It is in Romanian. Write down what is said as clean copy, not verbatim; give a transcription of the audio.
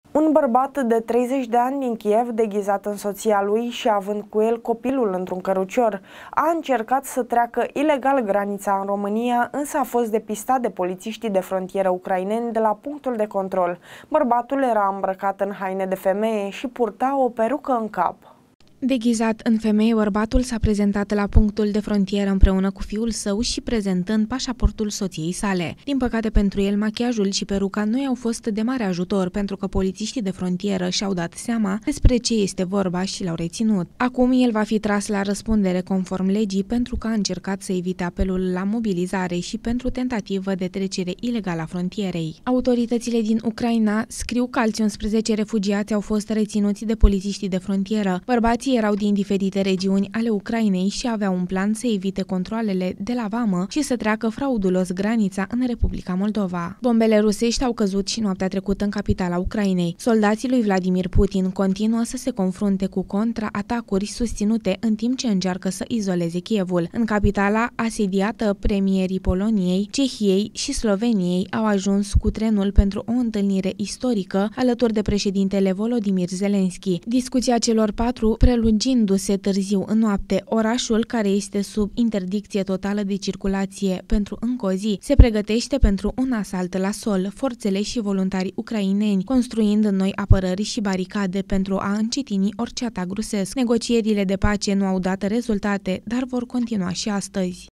Un bărbat de 30 de ani din Kiev, deghizat în soția lui și având cu el copilul într-un cărucior, a încercat să treacă ilegal granița în România, însă a fost depistat de polițiștii de frontieră ucraineni de la punctul de control. Bărbatul era îmbrăcat în haine de femeie și purta o perucă în cap. Deghizat în femeie, bărbatul s-a prezentat la punctul de frontieră împreună cu fiul său și prezentând pașaportul soției sale. Din păcate pentru el, machiajul și peruca nu i-au fost de mare ajutor pentru că polițiștii de frontieră și-au dat seama despre ce este vorba și l-au reținut. Acum el va fi tras la răspundere conform legii pentru că a încercat să evite apelul la mobilizare și pentru tentativă de trecere ilegală a frontierei. Autoritățile din Ucraina scriu că alți 11 refugiați au fost reținuți de polițiștii de frontieră. Bărbații erau din diferite regiuni ale Ucrainei și aveau un plan să evite controalele de la vamă și să treacă fraudulos granița în Republica Moldova. Bombele rusești au căzut și noaptea trecută în capitala Ucrainei. Soldații lui Vladimir Putin continuă să se confrunte cu contraatacuri susținute în timp ce încearcă să izoleze Kievul. În capitala asediată, premierii Poloniei, Cehiei și Sloveniei au ajuns cu trenul pentru o întâlnire istorică alături de președintele Volodymyr Zelensky. Discuția celor patru prelungindu-se târziu în noapte, orașul, care este sub interdicție totală de circulație pentru încă o zi, se pregătește pentru un asalt la sol, forțele și voluntarii ucraineni construind noi apărări și baricade pentru a încetini orice atac rusesc. Negocierile de pace nu au dat rezultate, dar vor continua și astăzi.